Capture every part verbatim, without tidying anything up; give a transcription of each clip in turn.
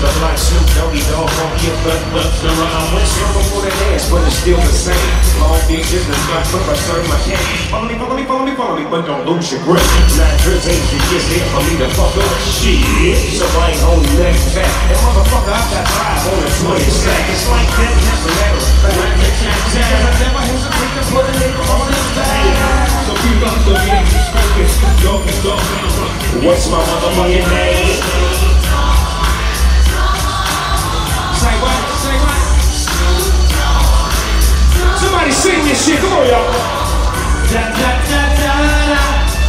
Mister Black Snoop Dogg, dog, won't get but but around. Went struggle for the dance, but it's still the same. Long Beach is the spot where I serve my cane. Follow me, follow me, follow me, follow me, but don't lose your grip. Nine trips ain't you just here for me to fuck up. Shit, so I ain't holding that back. And motherfucker, I got five on the twenty sack. It's like that, that's a matter of fact. I never hesitate to put a nigga on his back. So keep up the game, focus, dog and dog. What's my motherfucking name? Say what? Say what? Somebody sing this shit, come on y'all. Da da da da da.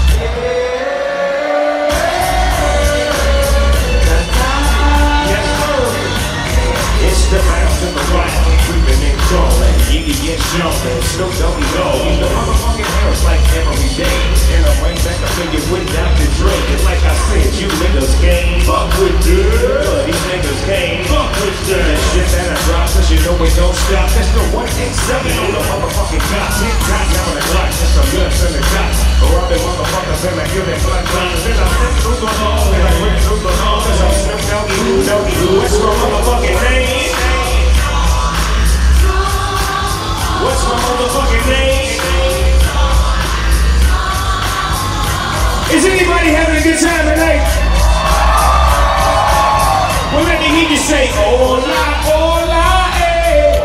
Yes sir. It's the mountain of the wild, creeping and crawling, Yiggy and jumping, Snoop Dogg, dog. You know motherfucking hairs like every day. And I'm right back up in your without the drink. And like I said, you niggas can't fuck with this. But these niggas can't fuck with this. That shit that I drop, cause you know it don't stop. That's the one eight seven on the motherfucking clock. Tick tock, now on the clock, just some guns in the top. Robbing motherfuckers and I hear that black lines. Then I flip through the hall, and I went through the hall. Cause I'm Snoop Dogg, you know you. What's my motherfucking name? What's my motherfucking name? Is anybody having a good time tonight? Well, let me hear you say, hola, hola, eh.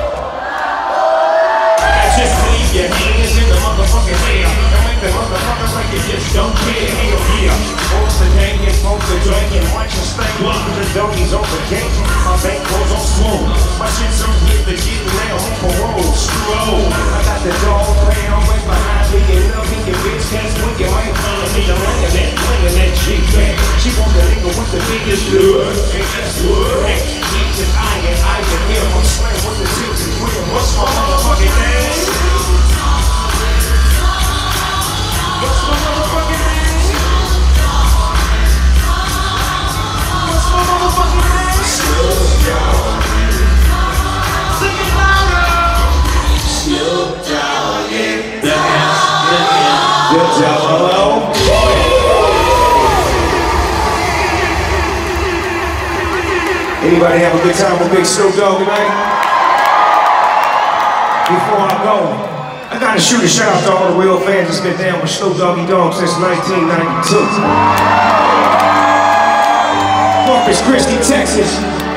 Now just leave your hands in the motherfucking air. And make the motherfuckers like you just don't care. Hell yeah. Folks are hanging, folks are drinking, watch us stay. The doggies on the game, my bank goes on slow. My shit's on hit the kid now on parole. Scroll. I got the dog playing on way behind me. And love me, your bitch can't swing your mic. I'm laying that, laying that G back. She want the nigga with the biggest good. And guess what? Hey, H and I and I and him. I'm slaying with the tips and with him. What's my motherfucking name? What's my motherfucking name? What's my motherfucking name? Snoop Dogg. Sing it louder. Snoop Dogg in the house. Good job, hello. Anybody have a good time with Big Snoop Dogg tonight? Before I go, I gotta shoot a shout out to all the real fans that's been down with Snoop Doggy Dogg since nineteen ninety-two. Corpus, Christi, Texas.